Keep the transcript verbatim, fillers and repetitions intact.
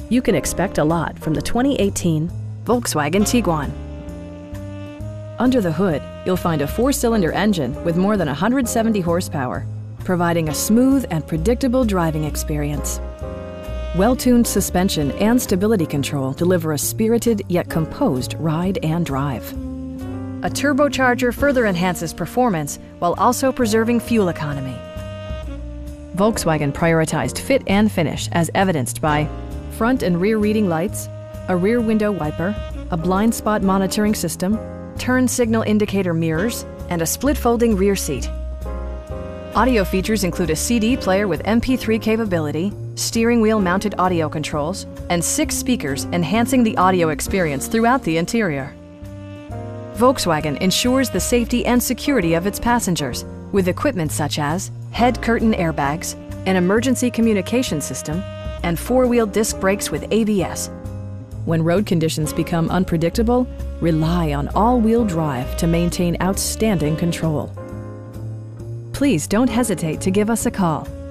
You can expect a lot from the twenty eighteen Volkswagen Tiguan. Under the hood, you'll find a four-cylinder engine with more than one hundred seventy horsepower, providing a smooth and predictable driving experience. Well-tuned suspension and stability control deliver a spirited yet composed ride and drive. A turbocharger further enhances performance while also preserving fuel economy. Volkswagen prioritized fit and finish as evidenced by front and rear reading lights, a rear window wiper, a blind spot monitoring system, turn signal indicator mirrors, and a split folding rear seat. Audio features include a C D player with M P three capability, steering wheel mounted audio controls, and six speakers enhancing the audio experience throughout the interior. Volkswagen ensures the safety and security of its passengers with equipment such as head curtain airbags, an emergency communication system, and four-wheel disc brakes with A B S. When road conditions become unpredictable, rely on all-wheel drive to maintain outstanding control. Please don't hesitate to give us a call.